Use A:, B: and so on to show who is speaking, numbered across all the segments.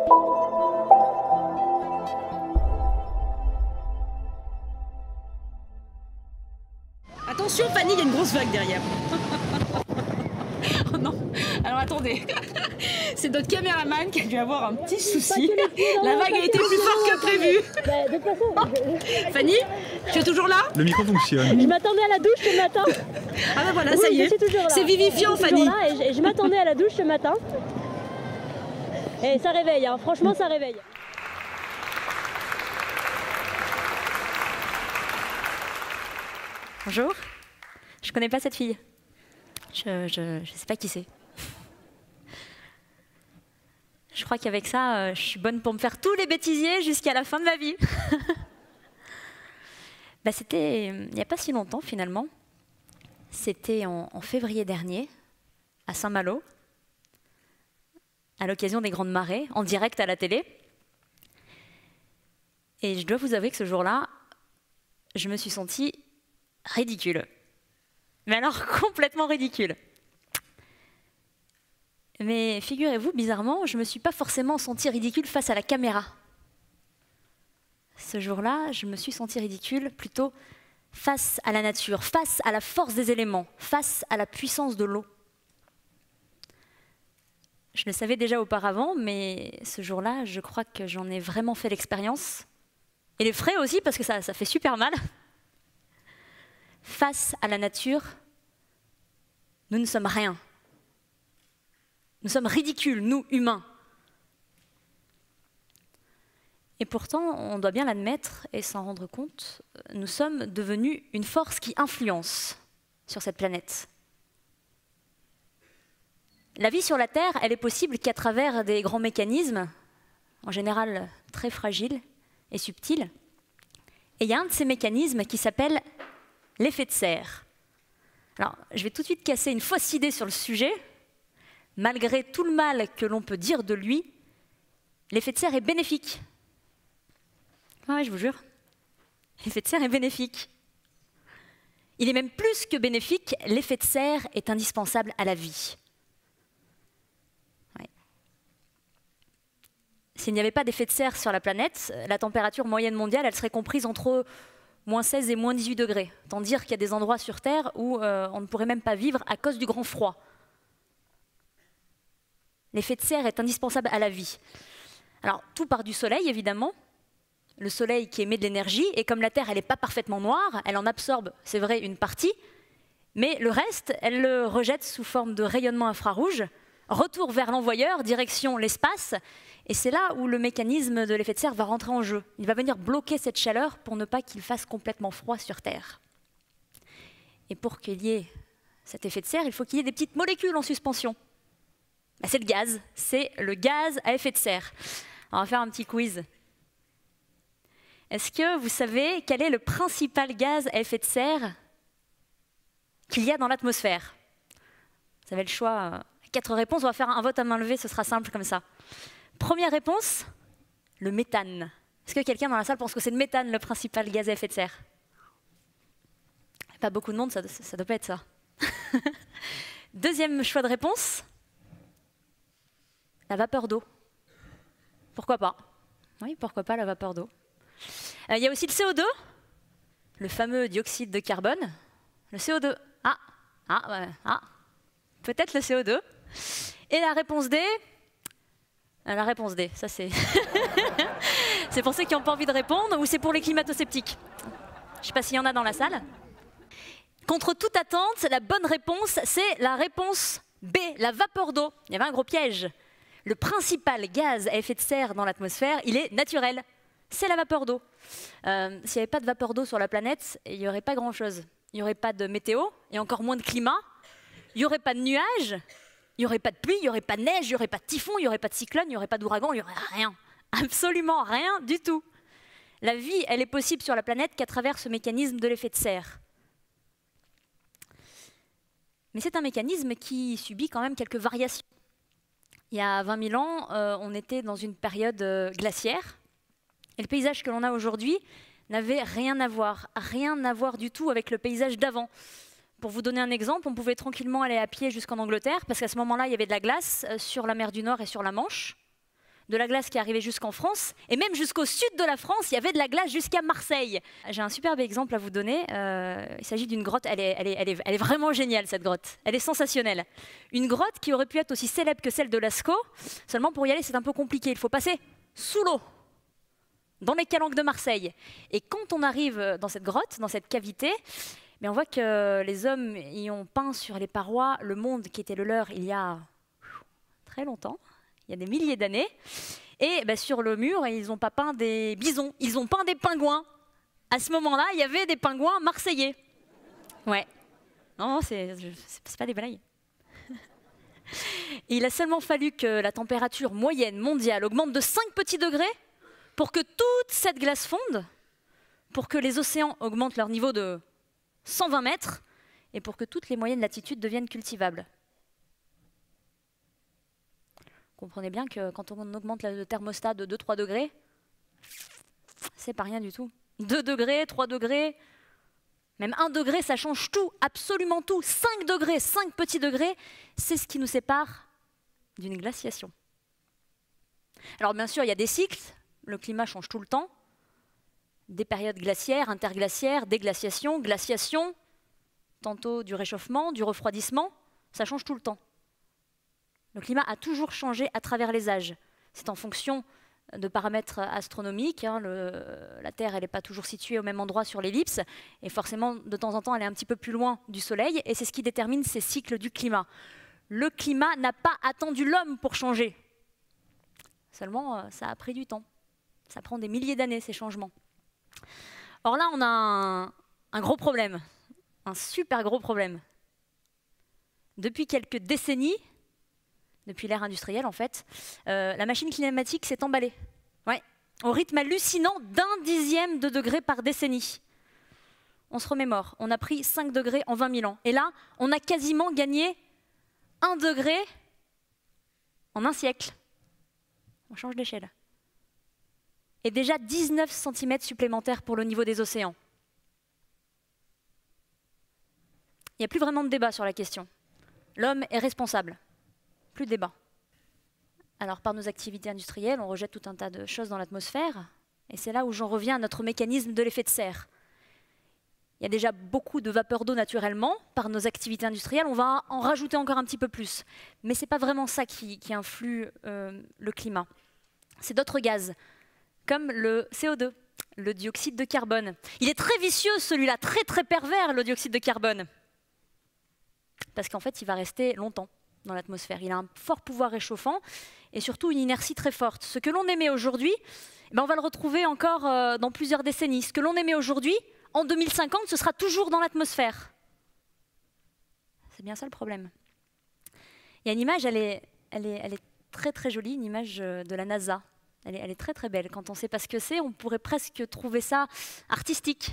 A: Attention Fanny, il y a une grosse vague derrière. Oh non, alors attendez, c'est notre caméraman qui a dû avoir un petit souci. La vague a été plus forte que prévu.
B: De toute façon,
A: Fanny, tu es toujours là?
C: Le micro fonctionne.
B: je m'attendais à la douche ce matin.
A: Ah ben voilà,
B: Oui,
A: ça y
B: je
A: est,
B: suis toujours là.
A: c'est vivifiant
B: Je suis toujours
A: Fanny.
B: là et je m'attendais à la douche ce matin. Et ça réveille, hein. Franchement ça réveille.
D: Bonjour, je connais pas cette fille. Je sais pas qui c'est. Je crois qu'avec ça, je suis bonne pour me faire tous les bêtisiers jusqu'à la fin de ma vie. Bah, c'était il n'y a pas si longtemps finalement. C'était en février dernier, à Saint-Malo, à l'occasion des grandes marées, en direct à la télé. Et je dois vous avouer que ce jour-là, je me suis sentie ridicule. Mais alors complètement ridicule. Mais figurez-vous, bizarrement, je ne me suis pas forcément sentie ridicule face à la caméra. Ce jour-là, je me suis sentie ridicule plutôt face à la nature, face à la force des éléments, face à la puissance de l'eau. Je le savais déjà auparavant, mais ce jour-là, je crois que j'en ai vraiment fait l'expérience. Et les frais aussi, parce que ça fait super mal. Face à la nature, nous ne sommes rien. Nous sommes ridicules, nous, humains. Et pourtant, on doit bien l'admettre et s'en rendre compte, nous sommes devenus une force qui influence sur cette planète. La vie sur la Terre, elle est possible qu'à travers des grands mécanismes, en général très fragiles et subtils. Et il y a un de ces mécanismes qui s'appelle l'effet de serre. Alors, je vais tout de suite casser une fausse idée sur le sujet. Malgré tout le mal que l'on peut dire de lui, l'effet de serre est bénéfique. Ah ouais, je vous jure. L'effet de serre est bénéfique. Il est même plus que bénéfique, l'effet de serre est indispensable à la vie. Ouais. S'il n'y avait pas d'effet de serre sur la planète, la température moyenne mondiale, elle serait comprise entre moins 16 et moins 18 degrés. Tant dire qu'il y a des endroits sur Terre où on ne pourrait même pas vivre à cause du grand froid. L'effet de serre est indispensable à la vie. Alors, tout part du soleil, évidemment. Le soleil qui émet de l'énergie, et comme la Terre, elle n'est pas parfaitement noire, elle en absorbe, c'est vrai, une partie, mais le reste, elle le rejette sous forme de rayonnement infrarouge, retour vers l'envoyeur, direction l'espace, et c'est là où le mécanisme de l'effet de serre va rentrer en jeu. Il va venir bloquer cette chaleur pour ne pas qu'il fasse complètement froid sur Terre. Et pour qu'il y ait cet effet de serre, il faut qu'il y ait des petites molécules en suspension. Ben, c'est le gaz à effet de serre. Alors, on va faire un petit quiz. Est-ce que vous savez quel est le principal gaz à effet de serre qu'il y a dans l'atmosphère? Vous avez le choix, 4 réponses, on va faire un vote à main levée, ce sera simple comme ça. Première réponse, le méthane. Est-ce que quelqu'un dans la salle pense que c'est le méthane le principal gaz à effet de serre? Pas beaucoup de monde, ça ne doit pas être ça. Deuxième choix de réponse, la vapeur d'eau. Pourquoi pas? Oui, pourquoi pas la vapeur d'eau. Il y a aussi le CO2, le fameux dioxyde de carbone. Le CO2, peut-être le CO2. Et la réponse D, ça c'est... c'est pour ceux qui n'ont pas envie de répondre ou c'est pour les climato-sceptiques? Je ne sais pas s'il y en a dans la salle. Contre toute attente, la bonne réponse, c'est la réponse B, la vapeur d'eau. Il y avait un gros piège. Le principal gaz à effet de serre dans l'atmosphère, il est naturel. C'est la vapeur d'eau. S'il n'y avait pas de vapeur d'eau sur la planète, il n'y aurait pas grand-chose. Il n'y aurait pas de météo, et encore moins de climat. Il n'y aurait pas de nuages, il n'y aurait pas de pluie, il n'y aurait pas de neige, il n'y aurait pas de typhon, il n'y aurait pas de cyclone, il n'y aurait pas d'ouragan, il n'y aurait rien. Absolument rien du tout. La vie, elle est possible sur la planète qu'à travers ce mécanisme de l'effet de serre. Mais c'est un mécanisme qui subit quand même quelques variations. Il y a 20 000 ans, on était dans une période glaciaire. Et le paysage que l'on a aujourd'hui n'avait rien à voir du tout avec le paysage d'avant. Pour vous donner un exemple, on pouvait tranquillement aller à pied jusqu'en Angleterre, parce qu'à ce moment-là, il y avait de la glace sur la mer du Nord et sur la Manche. de la glace qui arrivait jusqu'en France, et même jusqu'au sud de la France, il y avait de la glace jusqu'à Marseille. J'ai un superbe exemple à vous donner. Il s'agit d'une grotte, elle est vraiment géniale cette grotte, elle est sensationnelle. Une grotte qui aurait pu être aussi célèbre que celle de Lascaux, seulement pour y aller c'est un peu compliqué, il faut passer sous l'eau, dans les calanques de Marseille. Et quand on arrive dans cette grotte, dans cette cavité, on voit que les hommes y ont peint sur les parois le monde qui était le leur il y a très longtemps, il y a des milliers d'années. Et sur le mur, ils n'ont pas peint des bisons, ils ont peint des pingouins. À ce moment-là, il y avait des pingouins marseillais. Ouais. Non, c'est pas des blagues. Et il a seulement fallu que la température moyenne mondiale augmente de 5 petits degrés pour que toute cette glace fonde, pour que les océans augmentent leur niveau de 120 mètres et pour que toutes les moyennes latitudes deviennent cultivables. Comprenez bien que quand on augmente le thermostat de 2-3 degrés, c'est pas rien du tout. 2 degrés, 3 degrés, même 1 degré, ça change tout, absolument tout. 5 degrés, 5 petits degrés, c'est ce qui nous sépare d'une glaciation. Alors bien sûr, il y a des cycles, le climat change tout le temps. Des périodes glaciaires, interglaciaires, déglaciation, glaciation, tantôt du réchauffement, du refroidissement, ça change tout le temps. Le climat a toujours changé à travers les âges. C'est en fonction de paramètres astronomiques. La Terre, elle n'est pas toujours située au même endroit sur l'ellipse, et forcément, de temps en temps, elle est un petit peu plus loin du Soleil, et c'est ce qui détermine ces cycles du climat. Le climat n'a pas attendu l'homme pour changer. Seulement, ça a pris du temps. Ça prend des milliers d'années, ces changements. Or là, on a un gros problème, un super gros problème. Depuis quelques décennies, depuis l'ère industrielle en fait, la machine climatique s'est emballée. Ouais, au rythme hallucinant d'1 dixième de degré par décennie. On se remémore, on a pris 5 degrés en 20 000 ans. Et là, on a quasiment gagné 1 degré en un siècle. On change d'échelle. Et déjà 19 cm supplémentaires pour le niveau des océans. Il n'y a plus vraiment de débat sur la question. L'homme est responsable. Plus de débat. Alors par nos activités industrielles, on rejette tout un tas de choses dans l'atmosphère, et c'est là où j'en reviens à notre mécanisme de l'effet de serre. Il y a déjà beaucoup de vapeur d'eau naturellement, par nos activités industrielles, on va en rajouter encore un petit peu plus. Mais ce n'est pas vraiment ça qui influe le climat. C'est d'autres gaz, comme le CO2, le dioxyde de carbone. Il est très vicieux celui-là, très très pervers le dioxyde de carbone. Parce qu'en fait, il va rester longtemps dans l'atmosphère. Il a un fort pouvoir réchauffant et surtout une inertie très forte. Ce que l'on émet aujourd'hui, on va le retrouver encore dans plusieurs décennies. Ce que l'on émet aujourd'hui, en 2050, ce sera toujours dans l'atmosphère. C'est bien ça le problème. Il y a une image, elle est très très jolie, une image de la NASA. Elle est très très belle. Quand on ne sait pas ce que c'est, on pourrait presque trouver ça artistique.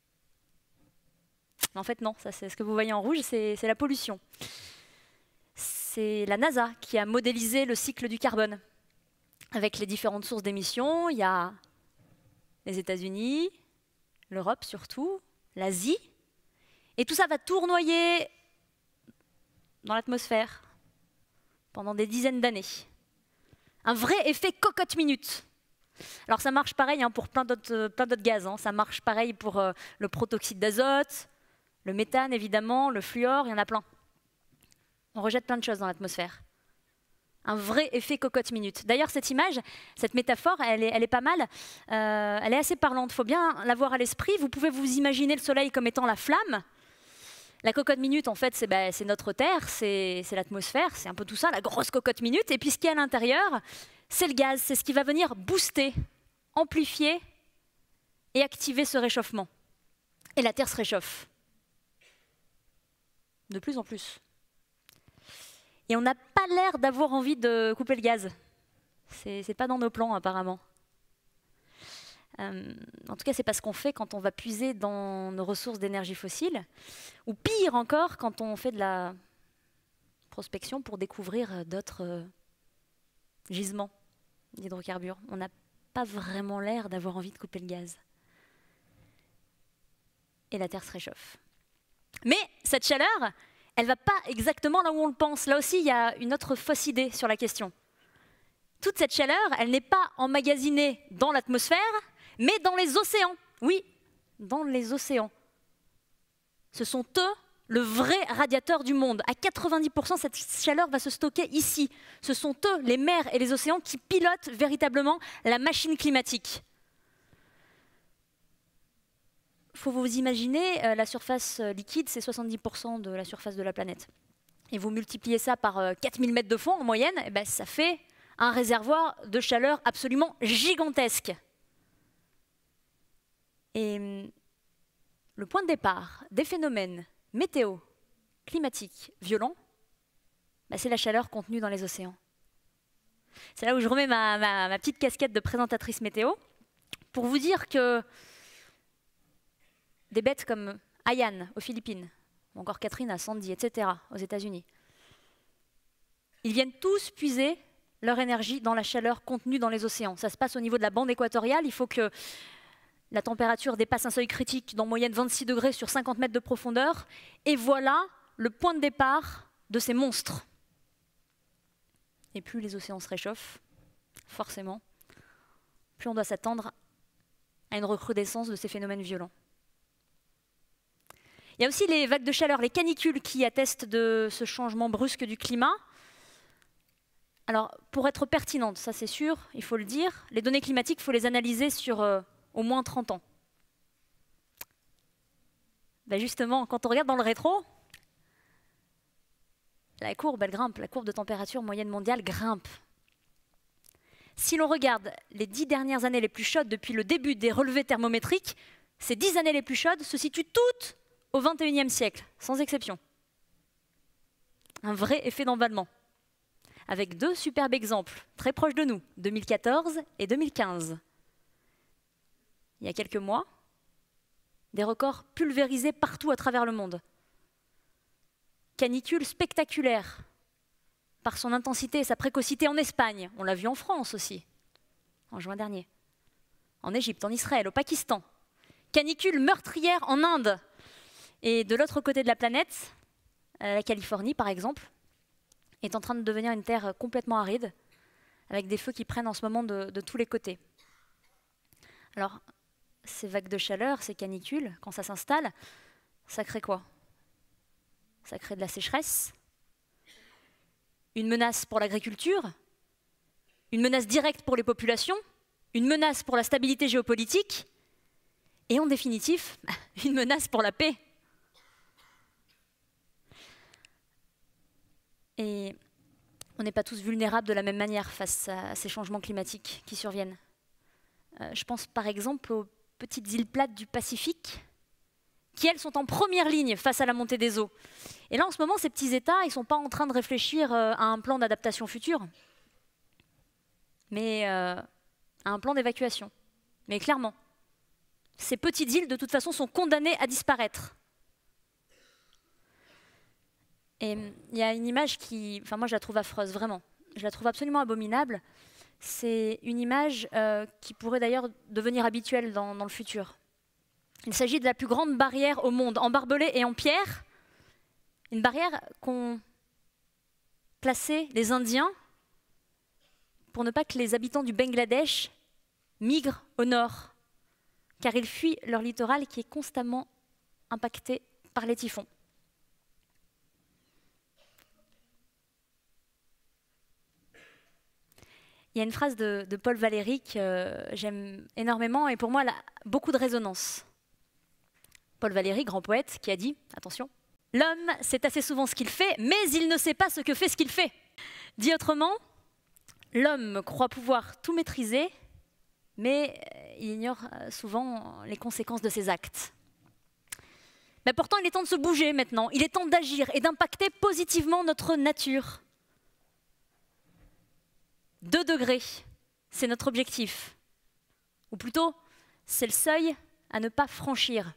D: Mais en fait non, ça, c'est ce que vous voyez en rouge, c'est la pollution. C'est la NASA qui a modélisé le cycle du carbone. Avec les différentes sources d'émissions, il y a les États-Unis, l'Europe surtout, l'Asie. Et tout ça va tournoyer dans l'atmosphère pendant des dizaines d'années. Un vrai effet cocotte-minute. Alors ça marche pareil pour plein d'autres gaz. Ça marche pareil pour le protoxyde d'azote, le méthane évidemment, le fluor, il y en a plein. On rejette plein de choses dans l'atmosphère. Un vrai effet cocotte-minute. D'ailleurs, cette image, cette métaphore, elle est pas mal. Elle est assez parlante. Il faut bien l'avoir à l'esprit. Vous pouvez vous imaginer le soleil comme étant la flamme. La cocotte-minute, en fait, c'est notre Terre, c'est l'atmosphère, c'est un peu tout ça, la grosse cocotte-minute. Et puis ce qu'il y a à l'intérieur, c'est le gaz. C'est ce qui va venir booster, amplifier et activer ce réchauffement. Et la Terre se réchauffe. De plus en plus. Et on n'a pas l'air d'avoir envie de couper le gaz. C'est pas dans nos plans, apparemment. En tout cas, c'est pas ce qu'on fait quand on va puiser dans nos ressources d'énergie fossile, ou pire encore, quand on fait de la prospection pour découvrir d'autres gisements d'hydrocarbures. On n'a pas vraiment l'air d'avoir envie de couper le gaz. Et la Terre se réchauffe. Mais cette chaleur, elle ne va pas exactement là où on le pense. Là aussi, il y a une autre fausse idée sur la question. toute cette chaleur, elle n'est pas emmagasinée dans l'atmosphère, mais dans les océans. Oui, dans les océans. Ce sont eux le vrai radiateur du monde. À 90%, cette chaleur va se stocker ici. Ce sont eux, les mers et les océans, qui pilotent véritablement la machine climatique. Il faut vous imaginer, la surface liquide, c'est 70% de la surface de la planète. Et vous multipliez ça par 4000 mètres de fond en moyenne, et ben ça fait un réservoir de chaleur absolument gigantesque. Et le point de départ des phénomènes météo, climatiques, violents, ben c'est la chaleur contenue dans les océans. C'est là où je remets ma petite casquette de présentatrice météo pour vous dire que des bêtes comme Haiyan aux Philippines, ou encore Katrina, Sandy, etc. aux États-Unis, ils viennent tous puiser leur énergie dans la chaleur contenue dans les océans. Ça se passe au niveau de la bande équatoriale. Il faut que la température dépasse un seuil critique d'en moyenne 26 degrés sur 50 mètres de profondeur. Et voilà le point de départ de ces monstres. Et plus les océans se réchauffent, forcément, plus on doit s'attendre à une recrudescence de ces phénomènes violents. Il y a aussi les vagues de chaleur, les canicules qui attestent de ce changement brusque du climat. Alors, pour être pertinente, ça c'est sûr, il faut le dire, les données climatiques, il faut les analyser sur au moins 30 ans. Ben justement, quand on regarde dans le rétro, la courbe, elle grimpe, la courbe de température moyenne mondiale grimpe. Si l'on regarde les 10 dernières années les plus chaudes depuis le début des relevés thermométriques, ces 10 années les plus chaudes se situent toutes au XXIe siècle, sans exception. Un vrai effet d'emballement. Avec deux superbes exemples, très proches de nous, 2014 et 2015. Il y a quelques mois, des records pulvérisés partout à travers le monde. Canicule spectaculaire, par son intensité et sa précocité en Espagne. On l'a vu en France aussi, en juin dernier. En Égypte, en Israël, au Pakistan. Canicule meurtrière en Inde. Et de l'autre côté de la planète, la Californie par exemple, est en train de devenir une terre complètement aride, avec des feux qui prennent en ce moment de tous les côtés. Alors, ces vagues de chaleur, ces canicules, quand ça s'installe, ça crée quoi? Ça crée de la sécheresse, une menace pour l'agriculture, une menace directe pour les populations, une menace pour la stabilité géopolitique, et en définitive, une menace pour la paix. Et on n'est pas tous vulnérables de la même manière face à ces changements climatiques qui surviennent. Je pense par exemple aux petites îles plates du Pacifique, qui elles sont en première ligne face à la montée des eaux. Et là en ce moment, ces petits États, ils ne sont pas en train de réfléchir à un plan d'adaptation futur, mais à un plan d'évacuation. Mais clairement, ces petites îles de toute façon sont condamnées à disparaître. Et il y a une image qui, enfin moi je la trouve affreuse, vraiment. Je la trouve absolument abominable. C'est une image qui pourrait d'ailleurs devenir habituelle dans le futur. Il s'agit de la plus grande barrière au monde, en barbelé et en pierre. Une barrière qu'ont placée les Indiens pour ne pas que les habitants du Bangladesh migrent au nord, car ils fuient leur littoral qui est constamment impacté par les typhons. Il y a une phrase de Paul Valéry que j'aime énormément et pour moi, elle a beaucoup de résonance. Paul Valéry, grand poète, qui a dit, attention, « L'homme sait assez souvent ce qu'il fait, mais il ne sait pas ce que fait ce qu'il fait. » Dit autrement, l'homme croit pouvoir tout maîtriser, mais il ignore souvent les conséquences de ses actes. Mais pourtant, il est temps de se bouger maintenant. Il est temps d'agir et d'impacter positivement notre nature. 2 degrés, c'est notre objectif. Ou plutôt, c'est le seuil à ne pas franchir.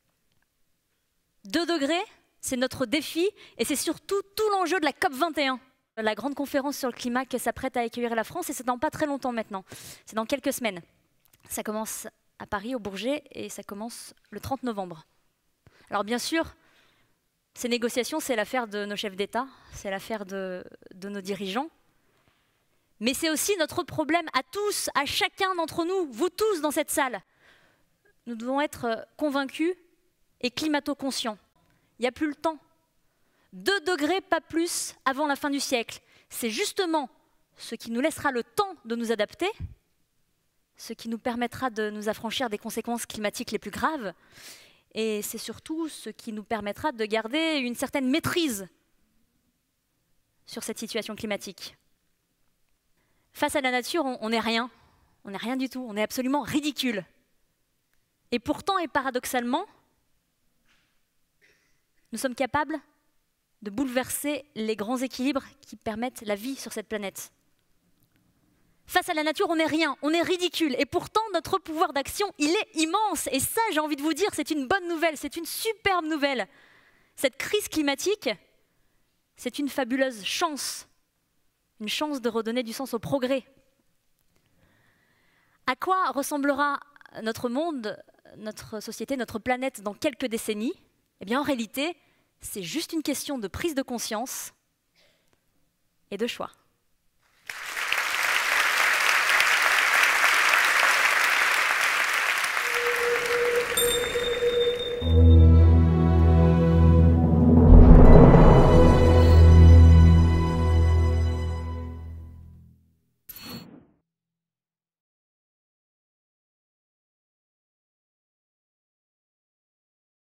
D: 2 degrés, c'est notre défi et c'est surtout tout l'enjeu de la COP21. La grande conférence sur le climat qui s'apprête à accueillir la France, et c'est dans pas très longtemps maintenant, c'est dans quelques semaines. Ça commence à Paris, au Bourget, et ça commence le 30 novembre. Alors bien sûr, ces négociations, c'est l'affaire de nos chefs d'État, c'est l'affaire de nos dirigeants, Mais c'est aussi notre problème à tous, à chacun d'entre nous, vous tous dans cette salle. Nous devons être convaincus et climato-conscients. Il n'y a plus le temps. 2 degrés, pas plus, avant la fin du siècle. C'est justement ce qui nous laissera le temps de nous adapter, ce qui nous permettra de nous affranchir des conséquences climatiques les plus graves, et c'est surtout ce qui nous permettra de garder une certaine maîtrise sur cette situation climatique. Face à la nature, on n'est rien. On n'est rien du tout. On est absolument ridicule. Et pourtant, et paradoxalement, nous sommes capables de bouleverser les grands équilibres qui permettent la vie sur cette planète. Face à la nature, on n'est rien, on est ridicule. Et pourtant, notre pouvoir d'action, il est immense. Et ça, j'ai envie de vous dire, c'est une bonne nouvelle, c'est une superbe nouvelle. Cette crise climatique, c'est une fabuleuse chance. Une chance de redonner du sens au progrès. À quoi ressemblera notre monde, notre société, notre planète dans quelques décennies? Eh bien, en réalité, c'est juste une question de prise de conscience et de choix.